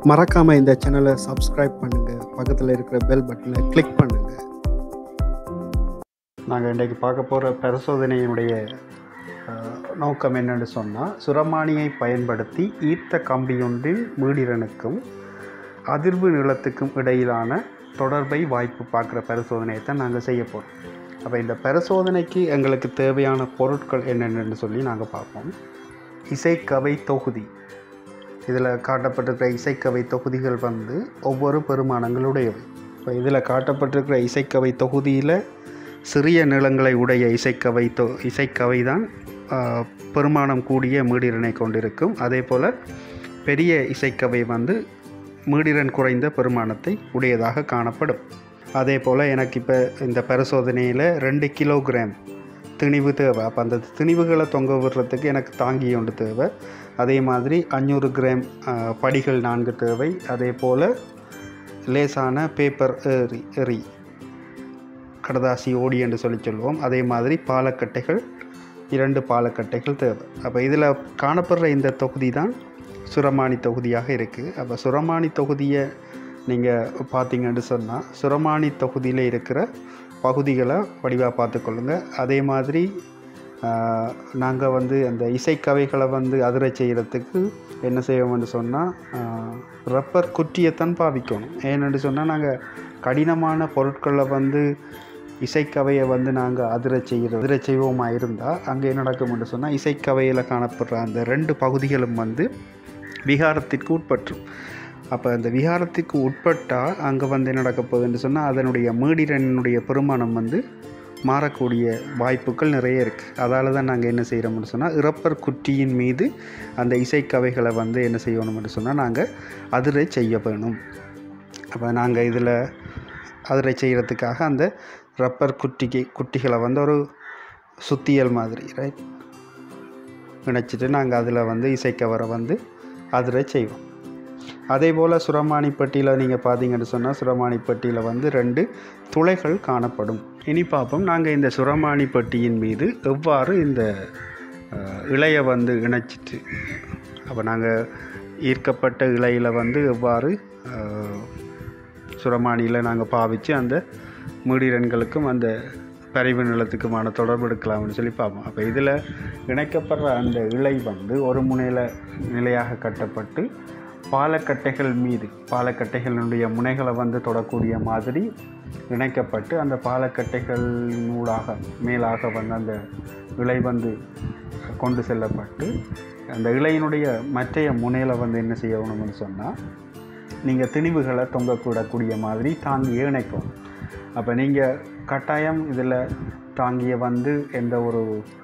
மறக்காமல் இந்த சேனலை சப்ஸ்கிரைப் பண்ணுங்கள், பக்கத்தில் இருக்கிற பெல் பட்டனை கிளிக் பண்ணுங்கள். நாங்கள் இன்றைக்கு பார்க்க போகிற பரிசோதனையினுடைய நோக்கம் என்னென்னு சொன்னால், சுரமானியை பயன்படுத்தி ஈர்த்த கம்பியொன்றில் மீடிரனுக்கும் அதிர்வு நிலத்துக்கும் இடையிலான தொடர்பை வாய்ப்பு பார்க்குற பரிசோதனையை தான் நாங்கள் செய்ய போகிறோம். அப்போ இந்த பரிசோதனைக்கு எங்களுக்கு தேவையான பொருட்கள் என்னென்னு சொல்லி நாங்கள் பார்ப்போம். இசைக்கவை தொகுதி, இதில் காட்டப்பட்டிருக்கிற இசைக்கவை தொகுதிகள் ஒவ்வொரு பெருமானங்களுடையவை. இப்போ இதில் காட்டப்பட்டிருக்கிற இசைக்கவை தொகுதியில் சிறிய நீளங்களை உடைய இசைக்கவை தான் பெருமானம் கூடிய மீடிரனை கொண்டிருக்கும். அதே போல் பெரிய இசைக்கவை மீடிரன் குறைந்த பெருமானத்தை உடையதாக காணப்படும். அதே போல் எனக்கு இப்போ இந்த பரிசோதனையில் 2 கிலோகிராம் திணிவு தேவை. அப்போ அந்த திணிவுகளை தொங்க விடுறதுக்கு எனக்கு தாங்கி ஒன்று தேவை. அதே மாதிரி 500 கிராம் படிகள் 4 தேவை. அதே போல் லேசான பேப்பர் எரி கடதாசி ஓடி என்று சொல்லுவோம். அதே மாதிரி பாலக்கட்டைகள் 2 பாலக்கட்டைகள் தேவை. அப்போ இதில் காணப்படுற இந்த தொகுதி தான் சுரமானி தொகுதியாக இருக்குது. அப்போ சுரமானி தொகுதியை நீங்கள் பார்த்தீங்கன்னு சொன்னால், சுரமானி தொகுதியில் இருக்கிற பகுதிகளை வடிவாக பார்த்துக்கொள்ளுங்கள். அதே மாதிரி நாங்கள் அந்த இசைக்கவைகளை அதிர செய்கிறதுக்கு என்ன செய்வோம்னு சொன்னால், ரப்பர் குற்றியைத்தான் பாவிக்கணும். ஏன்னு சொன்னால், நாங்கள் கடினமான பொருட்களை இசைக்கவையை நாங்கள் அதிர செய்வோமா இருந்தால் அங்கே என்ன நடக்கும்னு சொன்னால், இசைக்கவையில் காணப்படுற அந்த 2 பகுதிகளும் விகாரத்திற்கு உட்பற்றும். அப்போ அந்த விகாரத்திற்கு உட்பட்டால் அங்கே என்ன நடக்க போகுதுன்னு சொன்னால், அதனுடைய மீடிரனுடைய பெருமானம் மாறக்கூடிய வாய்ப்புகள் நிறைய இருக்குது. அதால் தான் நாங்கள் என்ன செய்கிறோம்னு சொன்னால், ரப்பர் குற்றியின் மீது அந்த இசைக்கவைகளை என்ன செய்யணும்னு சொன்னால் நாங்கள் அதிரை செய்ய வேணும். அப்போ நாங்கள் இதில் அதிரை செய்கிறதுக்காக அந்த ரப்பர் குட்டிகளை ஒரு சுத்தியல் மாதிரி இணைச்சிட்டு நாங்கள் அதில் இசைக்கவரை அதிரை செய்வோம். அதே போல் சுரமானிப்பட்டியில் நீங்கள் பார்த்தீங்கன்னு சொன்னால், சுரமானிப்பட்டியில் 2 துளைகள் காணப்படும். இனி பார்ப்போம், நாங்கள் இந்த சுரமானிப்பட்டியின் மீது எவ்வாறு இந்த இழையை இணைச்சிட்டு, அப்போ நாங்கள் ஈர்க்கப்பட்ட இழையில் எவ்வாறு சுரமானியில் நாங்கள் பாவித்து அந்த மீடிரன்களுக்கும் அந்த பரிவு நிலத்துக்குமான தொடர்பு எடுக்கலாம்னு சொல்லி பார்ப்போம். அப்போ இதில் இணைக்கப்படுற அந்த இழை ஒரு முனையில் நிலையாக கட்டப்பட்டு பாலக்கட்டைகள் மீது, பாலக்கட்டைகளுடைய முனைகளை தொடக்கூடிய மாதிரி இணைக்கப்பட்டு, அந்த பாலக்கட்டைகள் நூலாக மேலாக அந்த இழை கொண்டு செல்லப்பட்டு, அந்த இழையினுடைய மற்றைய முனையில் என்ன செய்யணும்னு சொன்னால், நீங்கள் திணிவுகளை தொங்கக்கூடக்கூடிய மாதிரி தாங்கியை இணைக்கும். அப்போ நீங்கள் கட்டாயம் இதில் தாங்கிய எந்த ஒரு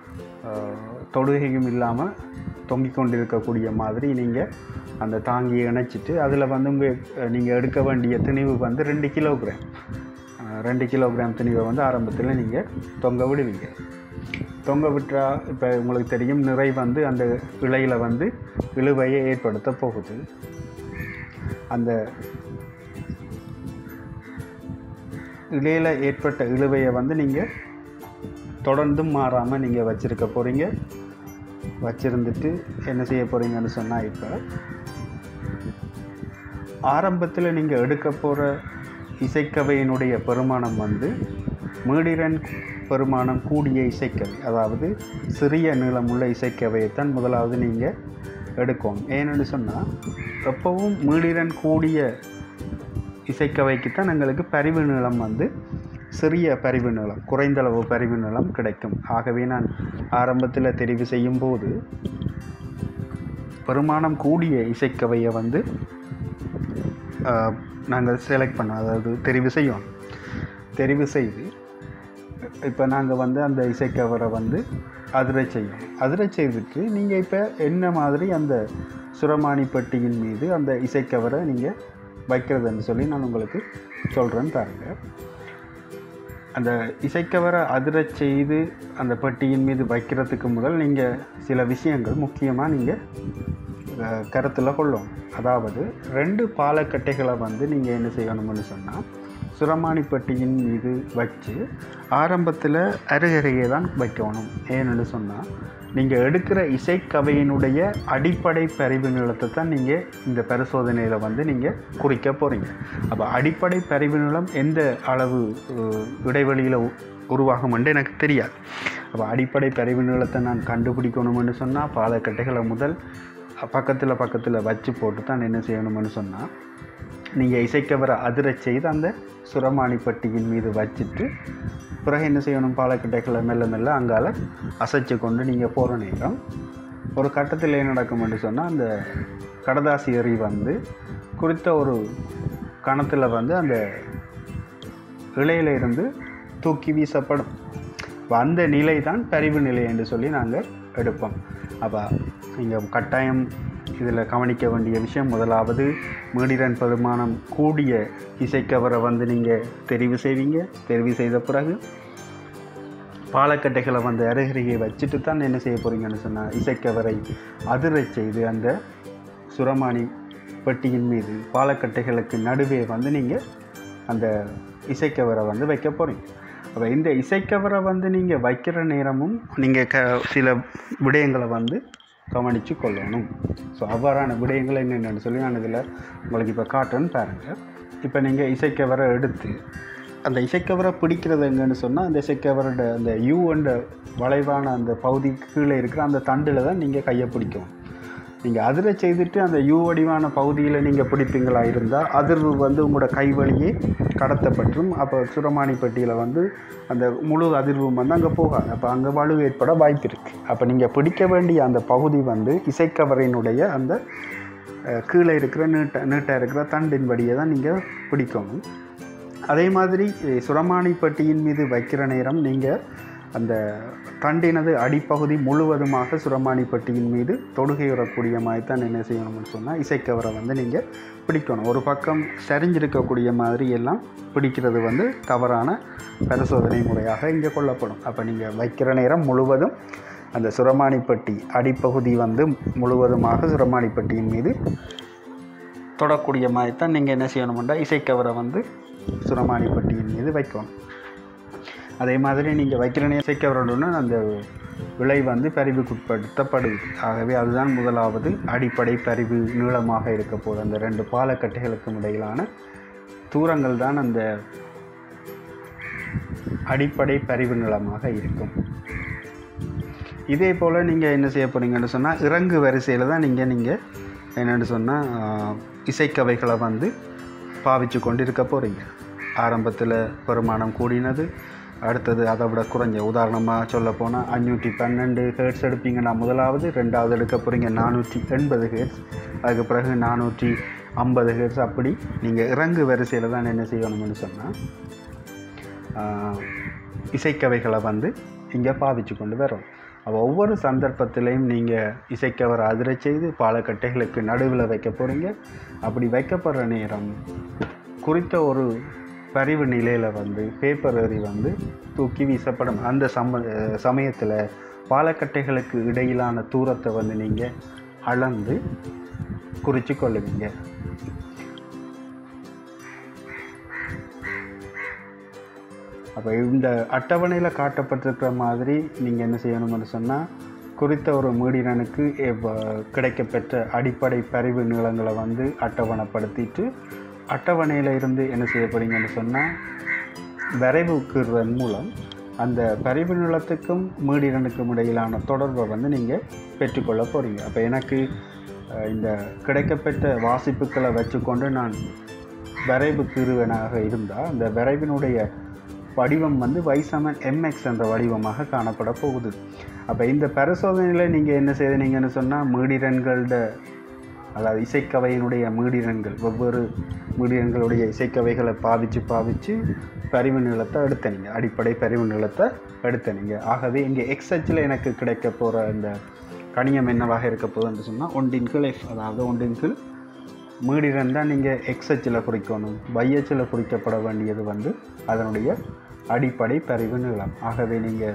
தொடுகையும் இல்லாமல் தொங்கிக் கொண்டிருக்கக்கூடிய மாதிரி நீங்கள் அந்த தாங்கியை இணைச்சிட்டு, அதில் நீங்கள் எடுக்க வேண்டிய திணிவு 2 கிலோகிராம் 2 கிலோகிராம் திணிவை ஆரம்பத்தில் நீங்கள் தொங்க விடுவீங்க. தொங்க விட்டால் இப்போ உங்களுக்கு தெரியும், நிறை அந்த இழையில் இழுவையை ஏற்படுத்த போகுது. அந்த இழையில் ஏற்பட்ட இழுவையை நீங்கள் தொடர்ந்தும் மாறாமல் நீங்கள் வச்சுருக்க போகிறீங்க. வச்சுருந்துட்டு என்ன செய்ய போகிறீங்கன்னு சொன்னால், இப்போ ஆரம்பத்தில் நீங்கள் எடுக்க போகிற இசைக்கவையினுடைய பெருமானம் மீடிரன் பெருமானம் கூடிய இசைக்கவை, அதாவது சிறிய நீளமுள்ள இசைக்கவையைத்தான் முதலாவது நீங்கள் எடுக்கணும். ஏன்னு சொன்னால், எப்பவும் மீடிரன் கூடிய இசைக்கவைக்குத்தான் எங்களுக்கு பரிவு நீளம் சிறிய பரிவு நீளம், குறைந்தளவு பரிவு நீளம் கிடைக்கும். ஆகவே நான் ஆரம்பத்தில் தெரிவு செய்யும் போது பெருமானம் கூடிய இசைக்கவையை நாங்கள் செலக்ட் பண்ணோம், அதாவது தெரிவு செய்வோம். தெரிவு செய்து இப்போ நாங்கள் அந்த இசைக்கவரை அதிரை செய்யும். அதிரை செய்துட்டு நீங்கள் இப்போ என்ன மாதிரி அந்த சுரமானிப்பட்டியின் மீது அந்த இசைக்கவரை நீங்கள் வைக்கிறதுன்னு சொல்லி நான் உங்களுக்கு சொல்கிறேன்னு பாருங்க. அந்த இசைக்கவரை அதிரை செய்து அந்த பெட்டியின் மீது வைக்கிறதுக்கு முதல் நீங்கள் சில விஷயங்கள் முக்கியமாக நீங்கள் கருத்தில் கொள்ளும். அதாவது 2 பாலக்கட்டைகளை நீங்கள் என்ன செய்யணும்னு சொன்னால், சுரமானிப்பட்டியின் மீது வச்சு ஆரம்பத்தில் அருகருகே தான் வைக்கணும். ஏன்னு சொன்னால், நீங்கள் எடுக்கிற இசைக்கவையினுடைய அடிப்படை பரிவு நீளத்தை தான் நீங்கள் இந்த பரிசோதனையில் வந்து நீங்கள் குறிக்க போகிறீங்க. அப்போ அடிப்படை பரிவு நீளம் எந்த அளவு இடைவெளியில் உருவாகும் என்று எனக்கு தெரியாது. அப்போ அடிப்படை பரிவு நீளத்தை நான் கண்டுபிடிக்கணும்னு சொன்னால் பாலக்கட்டைகளை முதல் பக்கத்தில் வச்சு போட்டு தான் என்ன செய்யணும்னு சொன்னால், நீங்கள் இசைக்கவரை அதிரச் செய்து அந்த சுரமானி பட்டியின் மீது வச்சுட்டு பிறகு என்ன செய்யணும், பாலக்கட்டைகளை மெல்ல மெல்ல அங்கால அசைச்சு கொண்டு நீங்கள் போகிற நேரம் ஒரு கட்டத்தில் என்ன நடக்கும்னு சொன்னால், அந்த கடதாசி எறி வந்து குறித்த ஒரு கணத்தில் வந்து அந்த இலையில இருந்து தூக்கி வீசப்படும். அந்த நிலை தான் பரிவு நிலை என்று சொல்லி நாங்கள் எடுப்போம். அப்போ நீங்கள் கட்டாயம் இதில் கவனிக்க வேண்டிய விஷயம், முதலாவது மீடிரன் பெருமானம் கூடிய இசைக்கவரை வந்து நீங்கள் தெரிவு செய்வீங்க. தெரிவு செய்த பிறகு பாலக்கட்டைகளை வந்து அருகருகே வச்சுட்டு தான் என்ன செய்ய போகிறீங்கன்னு சொன்னால், இசைக்கவரை அதிரச் செய்து அந்த சுரமானி பெட்டியின் மீது பாலக்கட்டைகளுக்கு நடுவே வந்து நீங்கள் அந்த இசைக்கவரை வந்து வைக்க போகிறீங்க. அப்போ இந்த இசைக்கவரை வந்து நீங்கள் வைக்கிற நேரமும் நீங்கள் சில விடயங்களை வந்து கவனித்து கொள்ளணும். ஸோ அவ்வாறான விடயங்கள் என்னென்னு சொல்லி நான் இதில் உங்களுக்கு இப்போ காட்டுறேன்னு பாருங்கள். இப்போ நீங்கள் இசைக்கவரை எடுத்து அந்த இசைக்கவரை பிடிக்கிறது எங்கன்னு சொன்னால், அந்த இசைக்கவரோட அந்த யூ என்ற வளைவான அந்த பகுதிக்கு கீழே இருக்கிற அந்த தண்டில் தான் நீங்கள் கையை பிடிக்கணும். நீங்கள் அதில் செய்துட்டு அந்த யூ வடிவான பகுதியில் நீங்கள் பிடிப்பீங்களா இருந்தால் அதிர்வு வந்து உங்களோட கை வழியே கடத்தப்பட்டும். அப்போ சுரமானி பெட்டியில் வந்து அந்த முழு அதிர்வும் வந்து அங்கே போகாது. அப்போ அங்கே வலு ஏற்பட வாய்ப்பு இருக்குது. அப்போ நீங்கள் பிடிக்க வேண்டிய அந்த பகுதி வந்து இசைக்கவரினுடைய அந்த கீழே இருக்கிற நீட்டாக இருக்கிற தண்டின் வழியை தான் நீங்கள் பிடிக்கணும். அதே மாதிரி சுரமானி பெட்டியின் மீது வைக்கிற நேரம் நீங்கள் அந்த தண்டினது அடிப்பகுதி முழுவதுமாக சுரமானி பெட்டியின் மீது தொடுகையுறக்கூடிய மாதிரி தான் என்ன செய்யணும்னு சொன்னால், இசைக்கவரை வந்து நீங்கள் பிடிக்கணும். ஒரு பக்கம் சரிஞ்சிருக்கக்கூடிய மாதிரி எல்லாம் பிடிக்கிறது வந்து தவறான பரிசோதனை முறையாக இங்கே கொள்ளப்படும். அப்போ நீங்கள் வைக்கிற நேரம் முழுவதும் அந்த சுரமானி பெட்டி அடிப்பகுதி வந்து முழுவதுமாக சுரமானி பெட்டியின் மீது தொடக்கூடிய மாதிரி தான் நீங்கள் என்ன செய்யணும்னா, இசைக்கவரை வந்து சுரமானி பெட்டியின் மீது வைக்கணும். அதே மாதிரி நீங்கள் வைக்கிற இசைக்கவரோட அந்த விலை வந்து பரிவுக்குட்படுத்தப்படுது. ஆகவே அதுதான் முதலாவது அடிப்படை பரிவு நீளமாக இருக்க போகுது. அந்த ரெண்டு பாலக்கட்டைகளுக்கும் இடையிலான தூரங்கள் தான் அந்த அடிப்படை பரிவு நீளமாக இருக்கும். இதே போல் நீங்கள் என்ன செய்ய போகிறீங்கன்னு சொன்னால், இறங்கு வரிசையில் தான் நீங்கள் என்னென்னு சொன்னால் இசைக்கவைகளை வந்து பாவிச்சு கொண்டு இருக்க போகிறீங்க. ஆரம்பத்தில் பெருமானம் கூடினது, அடுத்தது அதை விட குறைஞ்ச, உதாரணமாக சொல்ல போனால் 512 ஹெர்ட்ஸ் எடுப்பீங்கன்னா முதலாவது, ரெண்டாவது எடுக்க போகிறீங்க 480 ஹெர்ட்ஸ், அதுக்கு பிறகு 450 ஹெர்ட்ஸ். அப்படி நீங்கள் இறங்கு வரிசையில் தான் என்ன செய்யணும்னு சொன்னால் இசைக்கவைகளை வந்து இங்கே பாவிச்சு கொண்டு வரும். அப்போ ஒவ்வொரு சந்தர்ப்பத்திலையும் நீங்கள் இசைக்கவரை அதிரச் செய்து பாலக்கட்டைகளுக்கு நடுவில் வைக்க போகிறீங்க. அப்படி வைக்கப்படுற நேரம் குறித்த ஒரு பரிவு நிலையில் வந்து பேப்பர் ஏறி வந்து தூக்கி வீசப்படும். அந்த சமயத்தில் பாலக்கட்டைகளுக்கு இடையிலான தூரத்தை வந்து நீங்கள் அளந்து குறித்து கொள்ளுவீங்க. அப்போ இந்த அட்டவணையில் காட்டப்பட்டிருக்கிற மாதிரி நீங்கள் என்ன செய்யணும்னு சொன்னால், குறித்த ஒரு மீடிரனுக்கு கிடைக்கப்பெற்ற அடிப்படை பரிவு நீளங்களை வந்து அட்டவணைப்படுத்திட்டு, அட்டவணையில் இருந்து என்ன செய்ய போகிறீங்கன்னு சொன்னால், வரைவுக்குறதன் மூலம் அந்த பரிவு நீளத்துக்கும் மீடிரனுக்கும் இடையிலான தொடர்பை வந்து நீங்கள் பெற்றுக்கொள்ள போகிறீங்க. அப்போ எனக்கு இந்த கிடைக்கப்பெற்ற வாசிப்புக்களை வச்சுக்கொண்டு நான் வரைவு தீர்வனாக இருந்தால், அந்த வரைவினுடைய வடிவம் வந்து y= mx என்ற வடிவமாக காணப்பட போகுது. அப்போ இந்த பரிசோதனையில் நீங்கள் என்ன செய்தீங்கன்னு சொன்னால், மீடிரன்களோட, அதாவது இசைக்கவையினுடைய மீடிரன்கள், ஒவ்வொரு மீடிரன்களுடைய இசைக்கவைகளை பாவிச்சு பரிவு நீளத்தை எடுத்தனீங்க, அடிப்படை பரிவு நீளத்தை எடுத்தனீங்க. ஆகவே இங்கே எக்ஸ் அச்சில் எனக்கு கிடைக்க போகிற இந்த கணியம் என்னவாக இருக்க போகுதுன்னு சொன்னால் 1/f, அதாவது 1 மீடிரன் தான் நீங்கள் எக்ஸ் அச்சில் குறிக்கணும். y அச்சில் குறிக்கப்பட வேண்டியது வந்து அதனுடைய அடிப்படை பரிவு நீளம். ஆகவே நீங்கள்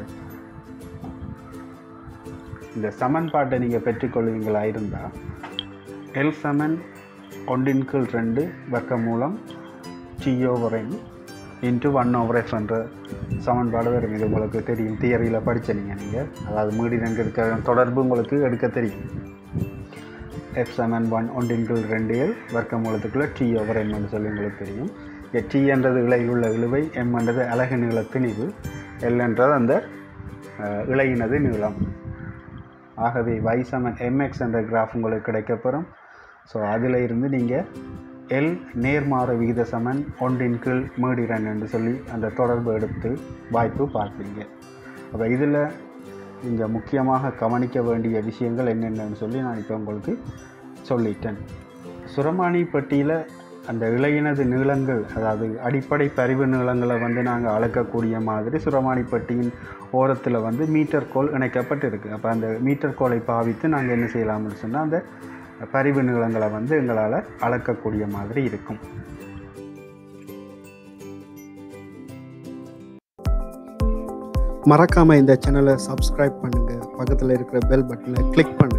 இந்த சமன்பாட்டை நீங்கள் பெற்றுக்கொள்வீங்களா இருந்தால், L = 1/2 வர்க்கமூலம் T/n இன்ட்டு 1/f என்ற சமன்பாடு வரும். இது உங்களுக்கு தெரியும், தியரியில் படித்தீங்க நீங்கள். அதாவது மீடி ரெண்டு இருக்கிற தொடர்பு உங்களுக்கு எடுக்க தெரியும். f சமன் 1/2l வர்க்கமூலத்துக்குள்ளே t/m என்று சொல்லி உங்களுக்கு தெரியும். t என்றது இழையில் உள்ள இழுவை, m என்றது அலகு நீள திணிவு, l என்றது அந்த இழையினது நீளம். ஆகவே y சமன் mx என்ற கிராஃப் உங்களுக்கு கிடைக்கப்பெறும். ஸோ அதில் இருந்து நீங்கள் L நேர்மாறு விகித சமன் 1/2 மீடிரன் என்று சொல்லி அந்த தொடர்பு எடுத்து வாய்ப்பு பார்ப்பீங்க. அப்போ இதில் நீங்கள் முக்கியமாக கவனிக்க வேண்டிய விஷயங்கள் என்னென்னு சொல்லி நான் இப்போ உங்களுக்கு சொல்லிட்டேன். சுரமானி பட்டியில் அந்த இழையினது நீளங்கள், அதாவது அடிப்படை பரிவு நீளங்களை நாங்கள் அளக்கக்கூடிய மாதிரி சுரமானி பட்டியின் ஓரத்தில் மீட்டர் கோல் இணைக்கப்பட்டிருக்கு. அப்போ அந்த மீட்டர் கோலை பாவித்து நாங்கள் என்ன செய்யலாம்னு சொன்னால் அந்த பரிவு நீளங்களை எங்களால் அளக்கக்கூடிய மாதிரி இருக்கும். மறக்காமல் இந்த சேனலை சப்ஸ்கிரைப் பண்ணுங்கள், பக்கத்தில் இருக்கிற பெல் பட்டனை கிளிக் பண்ணுங்கள்.